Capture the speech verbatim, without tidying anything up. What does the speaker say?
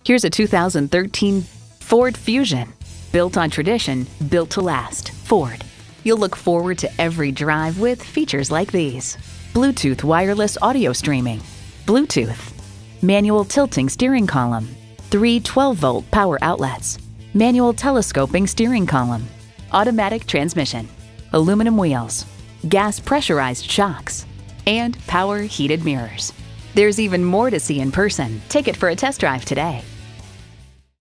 Here's a two thousand thirteen Ford Fusion. Built on tradition, built to last. Ford. You'll look forward to every drive with features like these: Bluetooth wireless audio streaming, Bluetooth, manual tilting steering column, three twelve volt power outlets, manual telescoping steering column, automatic transmission, aluminum wheels, gas pressurized shocks, and power heated mirrors. There's even more to see in person. Take it for a test drive today.